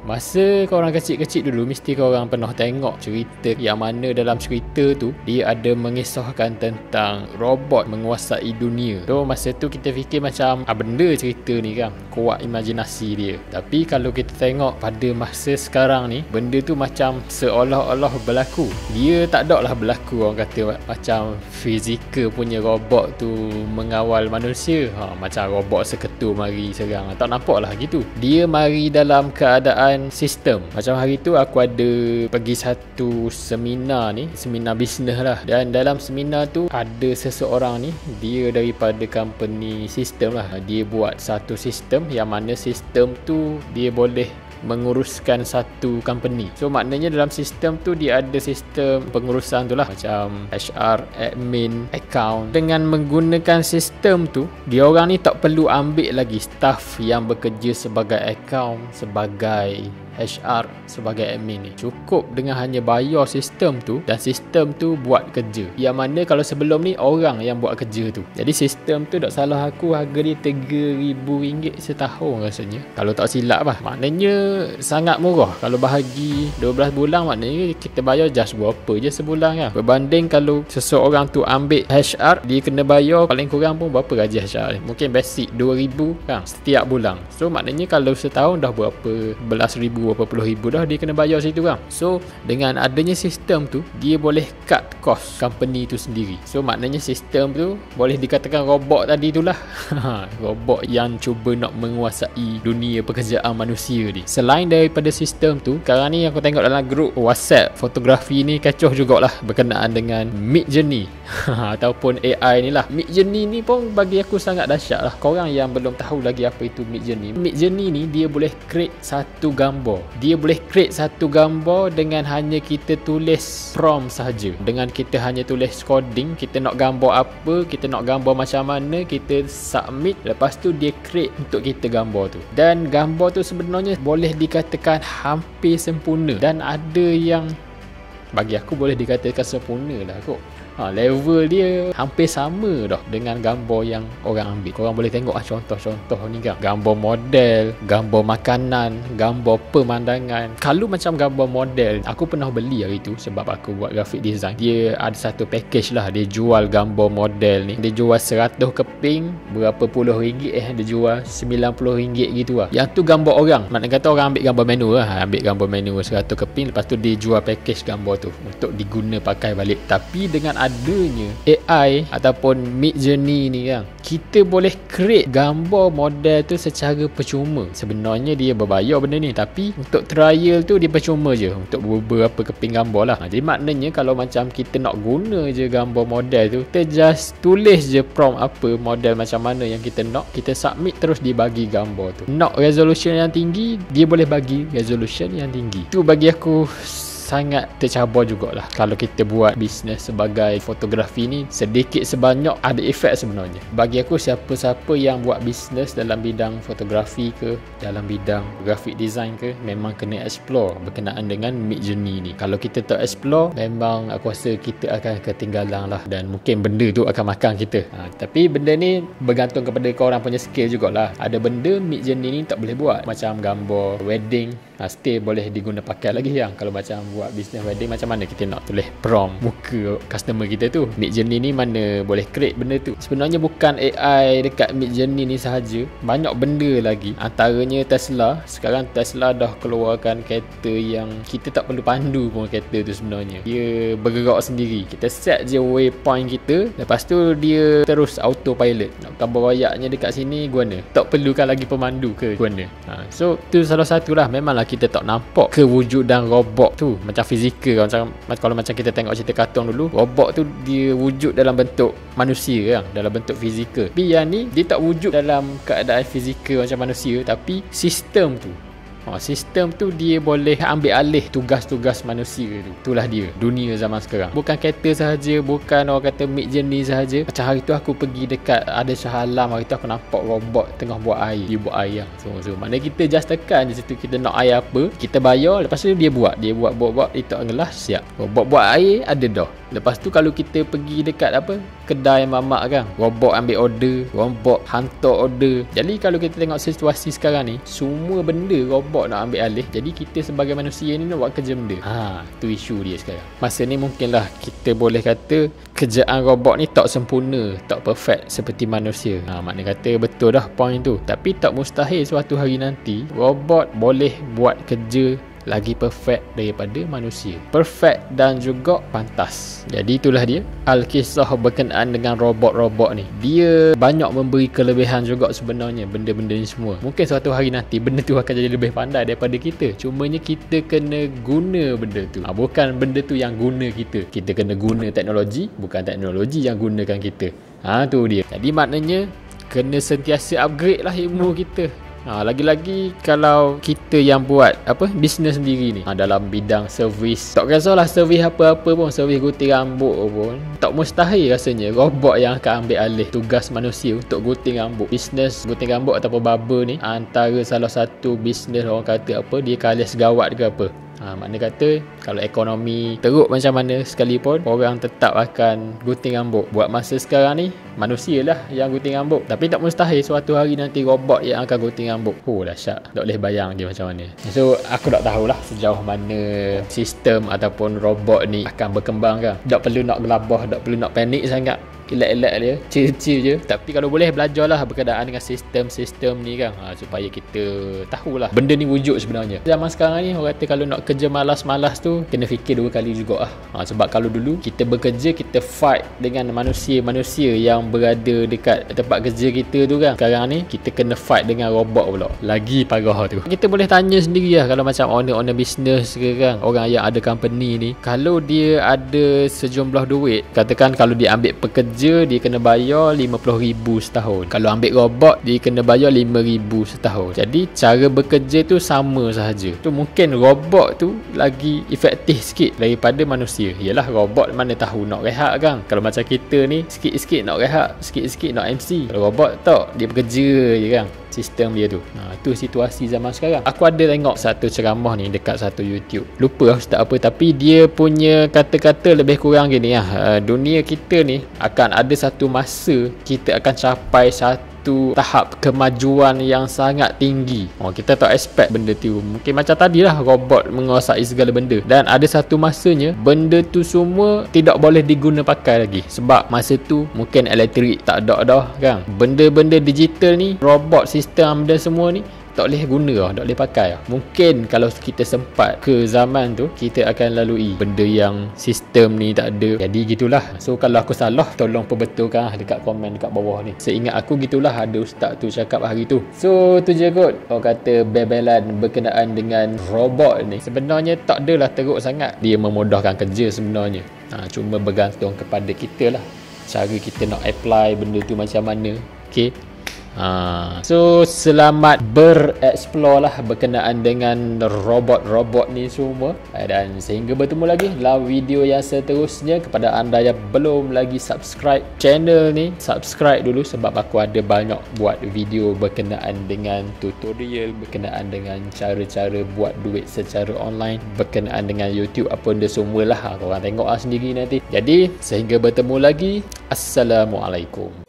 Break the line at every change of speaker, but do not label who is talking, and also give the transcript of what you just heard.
Masa korang kecil-kecil dulu, mesti korang pernah tengok cerita yang mana dalam cerita tu dia ada mengisahkan tentang robot menguasai dunia. So masa tu kita fikir macam benda cerita ni kan kuat imajinasi dia. Tapi kalau kita tengok pada masa sekarang ni, benda tu macam seolah-olah berlaku. Dia tak ada lah berlaku, orang kata macam fizikal punya robot tu mengawal manusia. Macam robot seketul mari serang, tak nampak lah gitu. Dia mari dalam keadaan sistem. Macam hari tu aku ada pergi satu seminar ni, seminar bisnes lah, dan dalam seminar tu ada seseorang ni, dia daripada company sistem lah. Dia buat satu sistem yang mana sistem tu dia boleh menguruskan satu company. So maknanya dalam sistem tu dia ada sistem pengurusan tu lah, macam HR, admin, account. Dengan menggunakan sistem tu, dia orang ni tak perlu ambil lagi staff yang bekerja sebagai account, sebagai HR, sebagai admin ni. Cukup dengan hanya bayar sistem tu, dan sistem tu buat kerja. Yang mana kalau sebelum ni orang yang buat kerja tu. Jadi sistem tu, tak salah aku, harga dia RM3,000 setahun rasanya, kalau tak silap lah. Maknanya sangat murah. Kalau bahagi 12 bulan, maknanya kita bayar just berapa je sebulan kan. Berbanding kalau seseorang tu ambil HR, dia kena bayar paling kurang pun berapa gaji HR ni? Mungkin basic RM2,000 kan setiap bulan. So maknanya kalau setahun dah berapa belas ribu, berapa puluh ribu dah dia kena bayar situ kan. So dengan adanya sistem tu, dia boleh cut cost company tu sendiri. So maknanya sistem tu boleh dikatakan robot tadi tu lah. Robot yang cuba nak menguasai dunia pekerjaan manusia ni. Selain daripada sistem tu, sekarang ni aku tengok dalam grup WhatsApp fotografi ni kecoh jugalah berkenaan dengan Midjourney ataupun AI ni lah. Midjourney ni pun bagi aku sangat dahsyat lah. Korang yang belum tahu lagi apa itu Midjourney, Midjourney ni dia boleh create satu gambar. Dia boleh create satu gambar dengan hanya kita tulis prompt sahaja. Dengan kita hanya tulis coding, kita nak gambar apa, kita nak gambar macam mana, kita submit, lepas tu dia create untuk kita gambar tu. Dan gambar tu sebenarnya boleh dikatakan hampir sempurna, dan ada yang bagi aku boleh dikatakan sempurna lah kot. Level dia hampir sama dah dengan gambar yang orang ambil. Korang boleh tengok contoh-contoh ni kan. Gambar model, gambar makanan, gambar pemandangan. Kalau macam gambar model, aku pernah beli hari tu sebab aku buat graphic design. Dia ada satu package lah, dia jual gambar model ni. Dia jual 100 keping, berapa puluh ringgit dia jual RM90 gitu lah. Yang tu gambar orang. Maknanya kata orang ambil gambar menu lah. Ambil gambar menu 100 keping, lepas tu dia jual package gambar tu untuk diguna pakai balik. Tapi dengan adanya AI ataupun Midjourney ni kan, kita boleh create gambar model tu secara percuma. Sebenarnya dia berbayar benda ni, tapi untuk trial tu dia percuma je untuk beberapa keping gambar lah. Jadi maknanya kalau macam kita nak guna je gambar model tu, kita just tulis je prompt apa model macam mana yang kita nak, kita submit, terus dia bagi gambar tu. Nak resolution yang tinggi, dia boleh bagi resolution yang tinggi. Tu bagi aku sangat tercabar jugalah. Kalau kita buat bisnes sebagai fotografi ni, sedikit sebanyak ada efek sebenarnya. Bagi aku, siapa-siapa yang buat bisnes dalam bidang fotografi ke, dalam bidang graphic design ke, memang kena explore berkenaan dengan Midjourney ni. Kalau kita tak explore, memang aku rasa kita akan ketinggalan lah, dan mungkin benda tu akan makan kita. Tapi benda ni bergantung kepada korang punya skill jugalah. Ada benda Midjourney ni tak boleh buat, macam gambar wedding, still boleh diguna pakai lagi yang kalau macam buat bisnes wedding, macam mana kita nak tulis prompt muka customer kita tu. Midjourney ni mana boleh create benda tu. Sebenarnya bukan AI dekat Midjourney ni sahaja, banyak benda lagi. Antaranya Tesla. Sekarang Tesla dah keluarkan kereta yang kita tak perlu pandu pun kereta tu sebenarnya. Dia bergerak sendiri. Kita set je waypoint kita, lepas tu dia terus autopilot. Nak gambar rayaknya dekat sini, guna. Tak perlukan lagi pemandu ke, guna. So tu salah satu lah. Memanglah kita tak nampak kewujudan robot tu macam fizikal. Kalau macam kita tengok cerita kartun dulu, robot tu dia wujud dalam bentuk manusia kan, dalam bentuk fizikal. Tapi yang ni dia tak wujud dalam keadaan fizikal macam manusia, tapi sistem tu sistem tu dia boleh ambil alih tugas-tugas manusia tu. Itulah dia dunia zaman sekarang. Bukan kereta sahaja, bukan orang kata Midjourney sahaja. Macam hari tu aku pergi dekat ada Shah Alam, hari tu aku nampak robot tengah buat air. Dia buat air lah. So maknanya kita just tekan je situ, kita nak air apa, kita bayar, lepas tu dia buat dia tak ngelas, siap. Robot buat air ada dah. Lepas tu kalau kita pergi dekat kedai mamak kan, robot ambil order, robot hantar order. Jadi kalau kita tengok situasi sekarang ni, semua benda robot robot nak ambil alih. Jadi kita sebagai manusia ni nak buat kerja benda. Tu isu dia sekarang. Masa ni mungkinlah kita boleh kata kerjaan robot ni tak sempurna, tak perfect seperti manusia. Makna kata betul dah point tu. Tapi tak mustahil suatu hari nanti robot boleh buat kerja lagi perfect daripada manusia. Perfect dan juga pantas. Jadi itulah dia Alkisah berkenaan dengan robot-robot ni. Dia banyak memberi kelebihan juga sebenarnya benda-benda ni semua. Mungkin suatu hari nanti benda tu akan jadi lebih pandai daripada kita. Cumanya kita kena guna benda tu. Bukan benda tu yang guna kita. Kita kena guna teknologi, bukan teknologi yang gunakan kita. Tu dia. Jadi maknanya kena sentiasa upgrade lah ilmu kita. Lagi-lagi kalau kita yang buat bisnes sendiri ni, dalam bidang servis, tak kisahlah servis apa-apa pun, servis gunting rambut pun, tak mustahil rasanya robot yang akan ambil alih tugas manusia untuk gunting rambut. Bisnes gunting rambut ataupun barber ni antara salah satu bisnes orang kata dia kalah segawat ke apa. Makna kata kalau ekonomi teruk macam mana sekalipun, orang tetap akan gunting rambut. Buat masa sekarang ni manusia lah yang gunting rambut, tapi tak mustahil suatu hari nanti robot yang akan gunting rambut. Dahsyat. Tak boleh bayang dia macam mana. So aku tak tahulah sejauh mana sistem ataupun robot ni akan berkembang kan. Tak perlu nak gelabah, tak perlu nak panik sangat. Elak-elak dia, chill-chill je. Tapi kalau boleh belajarlah berkenaan dengan sistem-sistem ni kan, supaya kita tahulah benda ni wujud sebenarnya. Zaman sekarang ni orang kata kalau nak kerja malas-malas tu kena fikir dua kali juga sebab kalau dulu kita bekerja, kita fight dengan manusia-manusia yang berada dekat tempat kerja kita tu kan. Sekarang ni kita kena fight dengan robot pula. Lagi parah tu. Kita boleh tanya sendiri lah kalau macam owner business ke kan, orang yang ada company ni, kalau dia ada sejumlah duit, katakan kalau dia ambil pekerja dia kena bayar 50,000 setahun. Kalau ambil robot dia kena bayar 5,000 setahun. Jadi cara bekerja tu sama sahaja. Tu mungkin robot tu lagi efektif sikit daripada manusia. Yalah robot mana tahu nak rehat kan. Kalau macam kita ni sikit-sikit nak rehat, sikit-sikit nak MC. Kalau robot tak, dia bekerja je kan. Sistem dia tu. Tu situasi zaman sekarang. Aku ada tengok satu ceramah ni dekat satu YouTube. Lupa ustaz apa, tapi dia punya kata-kata lebih kurang gini dunia kita ni akan ada satu masa kita akan capai satu tahap kemajuan yang sangat tinggi. Kita tak expect benda tu. Mungkin macam tadilah robot menguasai segala benda. Dan ada satu masanya benda tu semua tidak boleh diguna pakai lagi. Sebab masa tu mungkin elektrik tak ada dah kan. Benda-benda digital ni, robot, sistem benda semua ni tak boleh guna tak boleh pakai Mungkin kalau kita sempat ke zaman tu, kita akan lalui benda yang sistem ni tak ada. Jadi gitulah. So kalau aku salah, tolong perbetulkan dekat komen dekat bawah ni. Seingat aku gitulah ada ustaz tu cakap hari tu. So tu je kot orang kata bebelan berkenaan dengan robot ni. Sebenarnya tak adalah teruk sangat. Dia memudahkan kerja sebenarnya. Cuma bergantung kepada kita lah, cara kita nak apply benda tu macam mana. Okay. So selamat bereksplor lah berkenaan dengan robot-robot ni semua. Dan sehingga bertemu lagi dalam video yang seterusnya. Kepada anda yang belum lagi subscribe channel ni, subscribe dulu sebab aku ada banyak buat video berkenaan dengan tutorial, berkenaan dengan cara-cara buat duit secara online, berkenaan dengan YouTube, apa benda semua lah. Korang tengok lah sendiri nanti. Jadi sehingga bertemu lagi, Assalamualaikum.